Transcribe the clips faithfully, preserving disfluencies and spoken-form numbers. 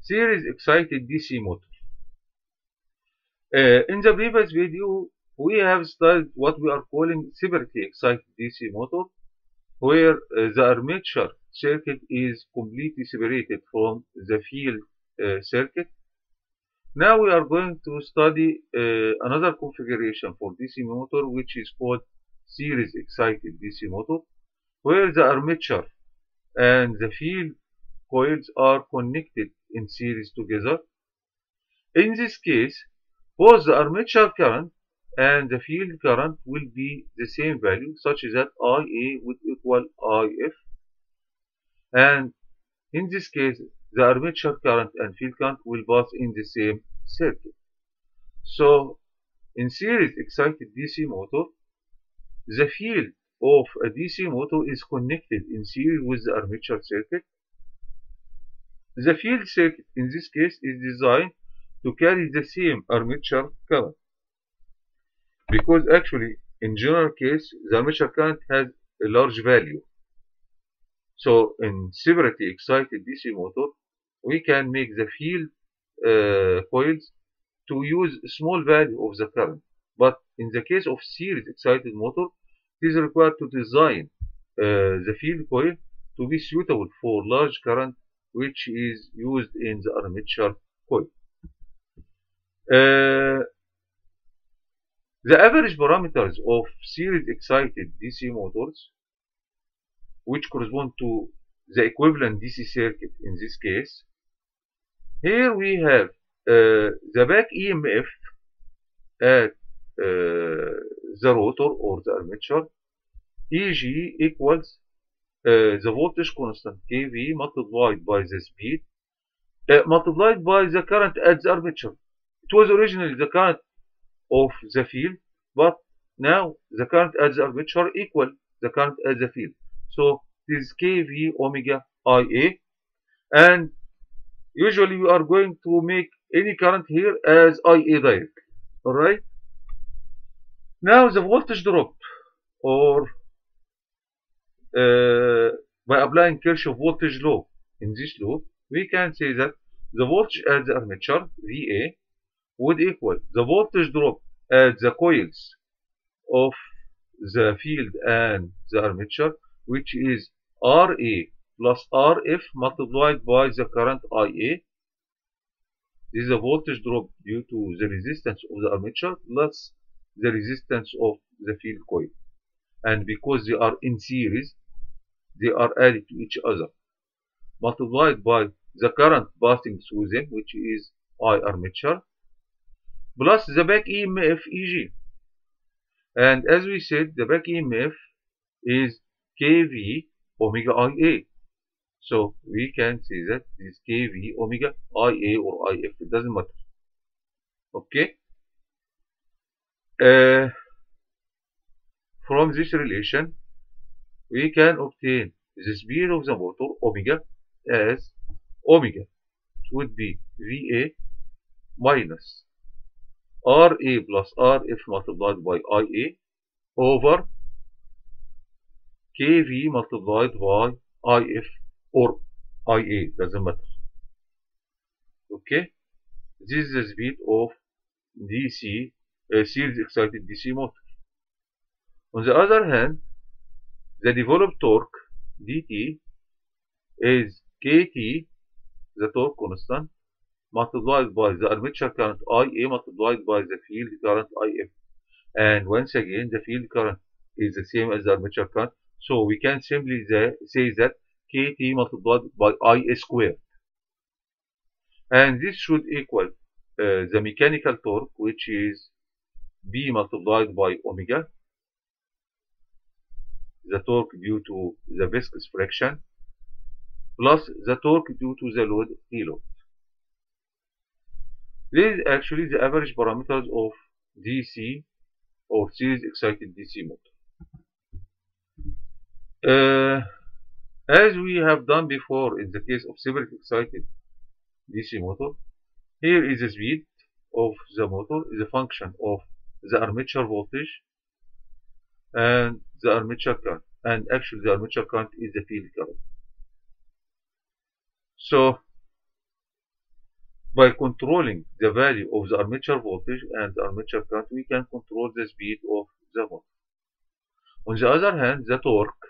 series excited D C motor. Uh, in the previous video, we have studied what we are calling separately excited D C motor, where uh, the armature circuit is completely separated from the field uh, circuit. Now we are going to study uh, another configuration for D C motor, which is called series excited D C motor, where the armature and the field coils are connected in series together. In this case, both the armature current and the field current will be the same value, such that I A would equal I F. And in this case, the armature current and field current will pass in the same circuit. So, in series excited D C motor, the field of a D C motor is connected in series with the armature circuit. The field circuit in this case is designed to carry the same armature current, because actually in general case the armature current has a large value. So in separately excited D C motor, we can make the field uh, coils to use small value of the current. But in the case of series excited motor, it is required to design uh, the field coil to be suitable for large current, which is used in the armature coil. Uh, the average parameters of series excited D C motors, which correspond to the equivalent D C circuit in this case, here we have uh, the back E M F at uh, the rotor or the armature, E G equals uh, the voltage constant K V multiplied by the speed uh, multiplied by the current at the armature. It was originally the current of the field, but now the current at the armature equal the current at the field. So this is K V omega I A, and usually we are going to make any current here as I A direct. Alright? Now the voltage drop, or uh, by applying Kirchhoff voltage law in this loop, we can say that the voltage at the armature V A would equal the voltage drop at the coils of the field and the armature, which is R A plus R F multiplied by the current I A. This is a voltage drop due to the resistance of the armature plus the resistance of the field coil. And because they are in series, they are added to each other, multiplied by the current passing through them, which is I armature, plus the back E M F E G. And as we said, the back E M F is K V omega I A. So we can say that this K V omega I A or I F, it doesn't matter. Okay? Uh, from this relation, we can obtain the speed of the motor omega as omega. It would be V A minus R A plus R F multiplied by I A over K V multiplied by I F or I A, doesn't matter. Okay? This is the speed of D C, uh, series excited D C motor. On the other hand, the developed torque dt is Kt, the torque constant, multiplied by the armature current I A multiplied by the field current I F. And once again, the field current is the same as the armature current, so we can simply say that Kt multiplied by I A squared. And this should equal uh, the mechanical torque, which is B multiplied by omega, the torque due to the viscous friction, plus the torque due to the load T load. This is actually the average parameters of D C or series excited D C motor. Uh, as we have done before in the case of separately excited D C motor, here is the speed of the motor is a function of the armature voltage and the armature current, and actually the armature current is the field current. So by controlling the value of the armature voltage and the armature current, we can control the speed of the motor. On the other hand, the torque,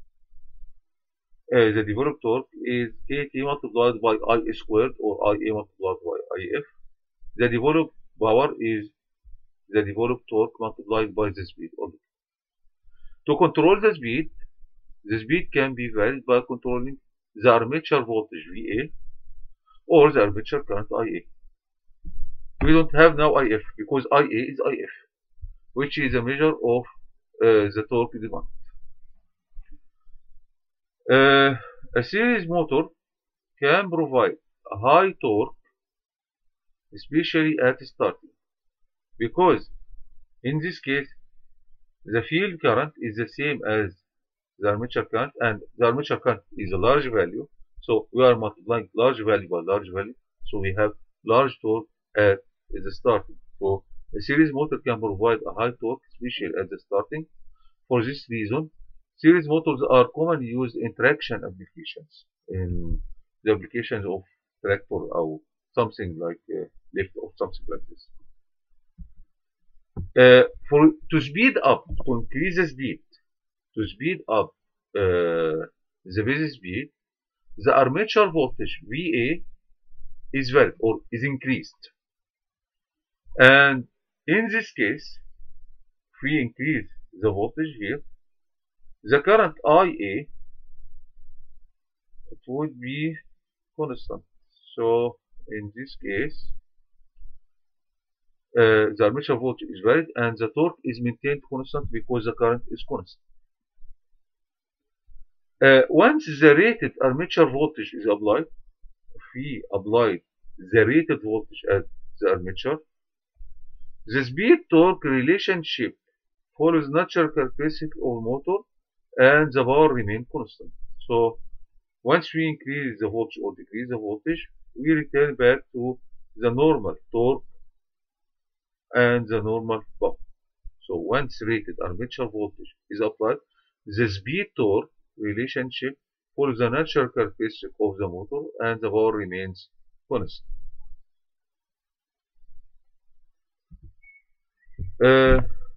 uh, the developed torque is K T multiplied by I squared or I A multiplied by I F. The developed power is the developed torque multiplied by the speed only. To control the speed, the speed can be varied by controlling the armature voltage V A or the armature current I A. We don't have now I F because I A is I F, which is a measure of uh, the torque demand. Uh, a series motor can provide a high torque, especially at starting, because in this case the field current is the same as the armature current, and the armature current is a large value, so we are multiplying large value by large value, so we have large torque at the starting. So a series motor can provide a high torque, especially at the starting. For this reason, series motors are commonly used in traction applications, in the applications of tractor or something like uh, lift or something like this. Uh, for to speed up, to increase the speed, to speed up uh, the base speed, the armature voltage V A is varied or is increased. And in this case, if we increase the voltage here, the current I A, it would be constant. So in this case, uh, the armature voltage is varied and the torque is maintained constant because the current is constant. Uh, once the rated armature voltage is applied, if we apply the rated voltage at the armature, the speed torque relationship follows natural characteristic of motor and the power remain constant. So once we increase the voltage or decrease the voltage, we return back to the normal torque and the normal power. So once rated armature voltage is applied, the speed torque relationship follows the natural characteristic of the motor and the power remains constant. Uh,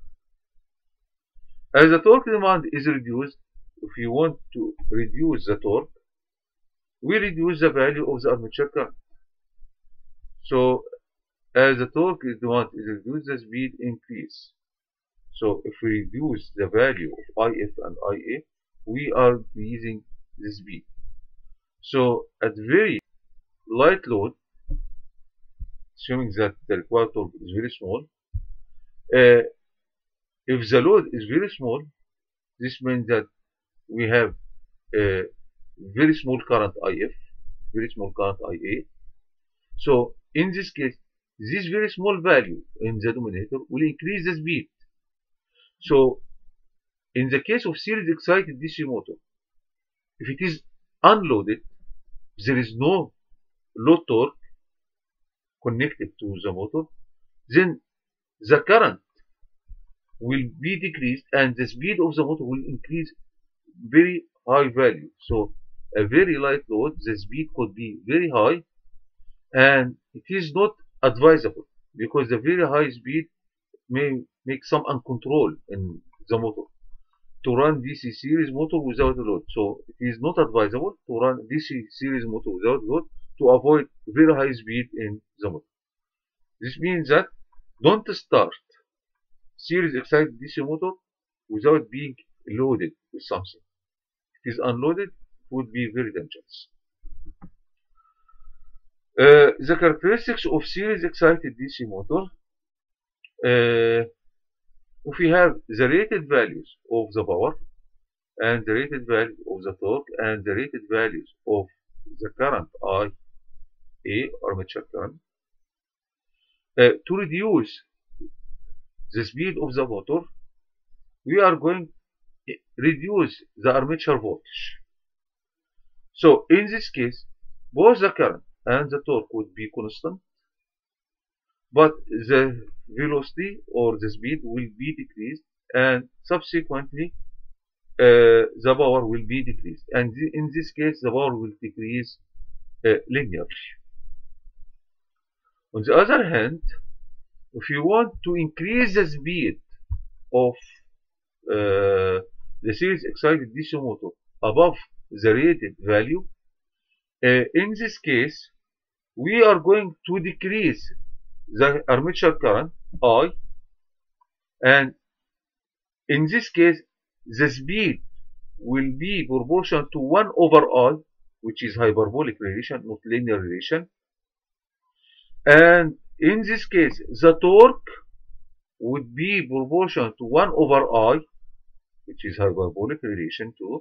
as the torque demand is reduced, if you want to reduce the torque, we reduce the value of the armature current. So as the torque demand is reduced, the speed increase. So if we reduce the value of I F and I A, we are increasing the speed. So at very light load, assuming that the required torque is very small, uh, if the load is very small, this means that we have a very small current I F, very small current I A. So in this case, this very small value in the denominator will increase the speed. So in the case of series excited D C motor, if it is unloaded, there is no load torque connected to the motor, then the current will be decreased and the speed of the motor will increase very high value. So a very light load, the speed could be very high, and it is not advisable because the very high speed may make some uncontrol in the motor to run D C series motor without a load. So it is not advisable to run D C series motor without load to avoid very high speed in the motor. This means that don't start series excited D C motor without being loaded with something. If it is unloaded, it would be very dangerous. Uh, the characteristics of series excited D C motor, uh, if we have the rated values of the power and the rated value of the torque and the rated values of the current I A, armature current, uh, to reduce the speed of the motor, we are going to reduce the armature voltage. So in this case, both the current and the torque would be constant, but the velocity or the speed will be decreased, and subsequently uh, the power will be decreased. And in this case, the power will decrease uh, linearly. On the other hand, if you want to increase the speed of uh, the series excited D C motor above the rated value, uh, in this case, we are going to decrease the armature current I, and in this case, the speed will be proportional to one over I, which is hyperbolic relation, not linear relation. And in this case, the torque would be proportional to one over I, which is hyperbolic relation too.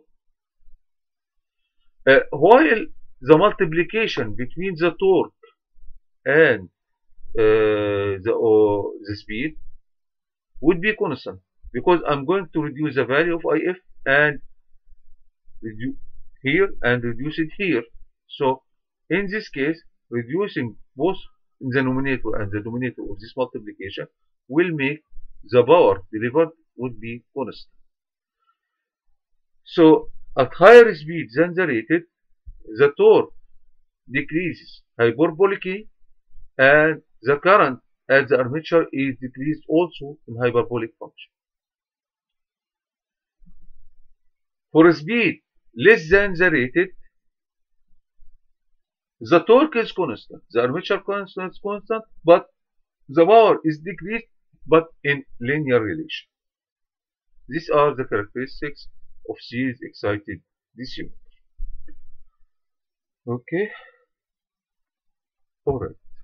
Uh, while the multiplication between the torque and uh, the, uh, the speed would be constant, because I'm going to reduce the value of I F and reduce here and reduce it here. So in this case, reducing both in the numerator and the denominator of this multiplication will make the power delivered would be constant. So at higher speed than the rated, the torque decreases hyperbolically, and the current at the armature is decreased also in hyperbolic function. For a speed less than the rated, the torque is constant, the armature constant is constant, but the power is decreased, but in linear relation. These are the characteristics of series excited D C motor. Okay. Alright.